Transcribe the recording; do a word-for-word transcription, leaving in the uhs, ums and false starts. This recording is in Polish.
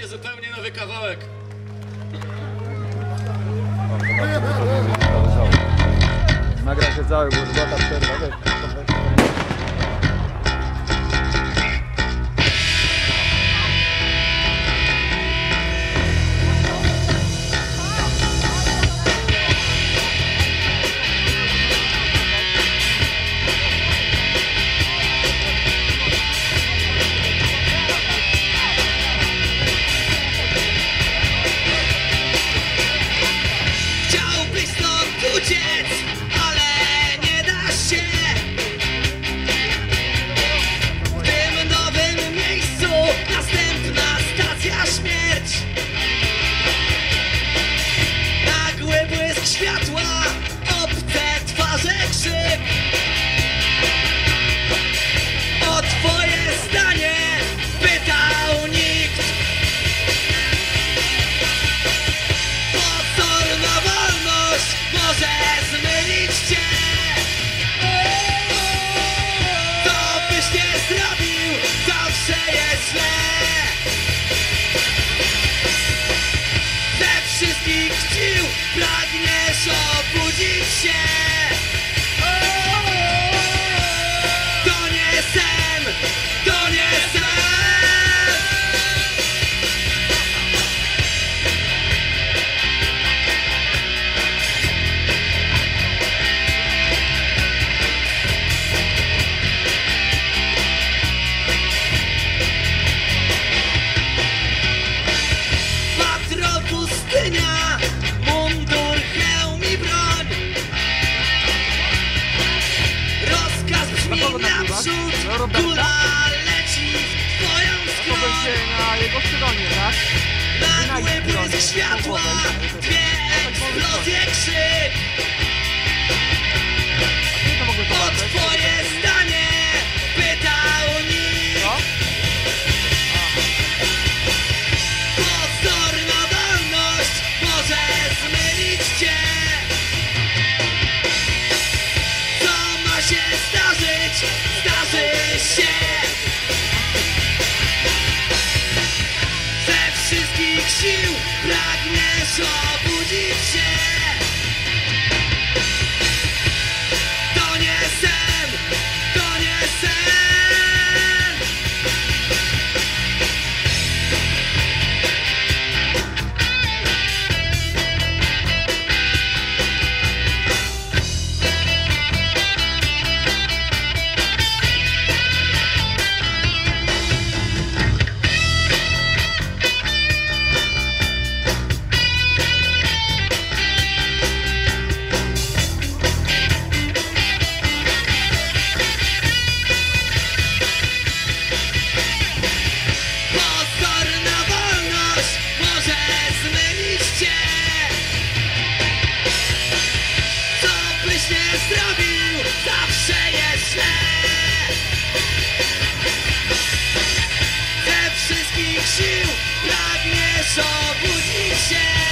będzie zupełnie nowy kawałek. Nagra się cały, bo już była ta przerwa. Chciałbyś stąd uciec, ale nie da się. W tym nowym miejscu następna stacja śmierć. Nagły błysk światła, obce twarze krzyk. O twoje zdanie pytał nikt. Pozorna wolność może zmylić cię. Co byś nie zrobił, zawsze jest źle. Ze wszystkich sił pragniesz obudzić się. To nie sen, to nie sen. Patrol pustynia, mundur, hełm i broń. Rozkaz brzmi naprzód, kula leci w twoją To skroń. będzie na jego stronie, tak? Nagły błysk światła, dwie eksplozje, krzyk. Nie to mogę O zobaczyć. twoje zdanie pytał nikt. Co? Pozorna wolność może zmylić cię. Co ma się zdarzyć, zdarzy się. Ze wszystkich sił pragniesz obudzić się. To nie sen, to nie sen. Pozorna wolność może zmylić cię. Co byś nie zrobił, zawsze jest źle. Ze wszystkich sił pragniesz obudzić się.